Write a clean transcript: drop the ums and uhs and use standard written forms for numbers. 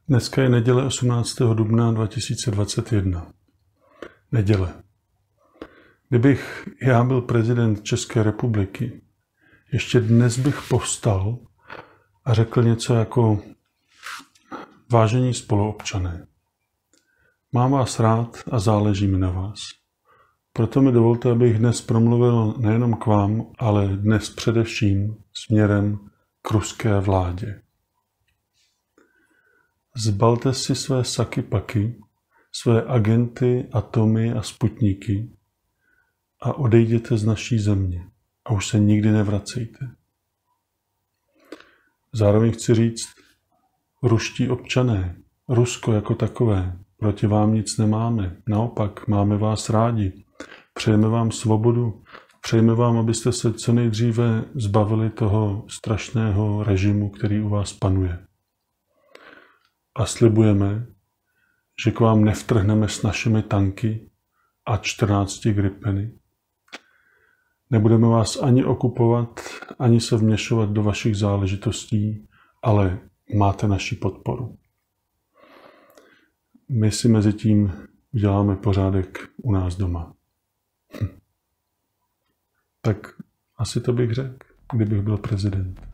Dneska je neděle 18. dubna 2021. Neděle. Kdybych já byl prezident České republiky, ještě dnes bych povstal a řekl něco jako: vážení spoluobčané, mám vás rád a záleží mi na vás. Proto mi dovolte, abych dnes promluvil nejenom k vám, ale dnes především směrem k ruské vládě. Zbalte si své saky-paky, své agenty, atomy a sputníky a odejděte z naší země a už se nikdy nevracejte. Zároveň chci říct, ruští občané, Rusko jako takové, proti vám nic nemáme, naopak máme vás rádi, přejeme vám svobodu, přejeme vám, abyste se co nejdříve zbavili toho strašného režimu, který u vás panuje. A slibujeme, že k vám nevtrhneme s našimi tanky a 14 Gripeny. Nebudeme vás ani okupovat, ani se vměšovat do vašich záležitostí, ale máte naši podporu. My si mezi tím uděláme pořádek u nás doma. Tak asi to bych řekl, kdybych byl prezident.